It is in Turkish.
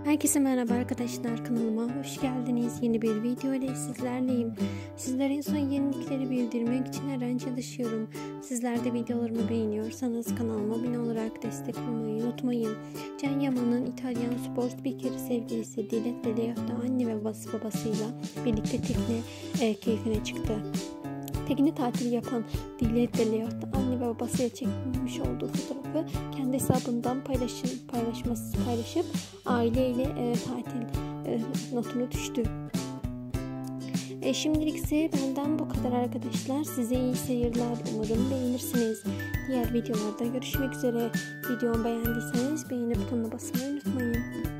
Herkese merhaba arkadaşlar, kanalıma hoş geldiniz. Yeni bir video ile sizlerleyim. Sizlere en son yenilikleri bildirmek için her an çalışıyorum. Sizler de videolarımı beğeniyorsanız kanalıma abone olarak destek olmayı unutmayın. Can Yaman'ın İtalyan spor spikeri sevgilisi Diletta Leotta anne ve babasıyla birlikte tekne keyfine çıktı. Tekne tatili yapan Diletta Leotta anne ve babasıyla çekilmiş olduğu fotoğrafı kendi hesabından paylaşıp aileyle tatil notunu düştü. Şimdilik ise benden bu kadar arkadaşlar. Size iyi seyirler. Umarım beğenirsiniz. Diğer videolarda görüşmek üzere. Videomu beğendiyseniz beğeni butonuna basmayı unutmayın.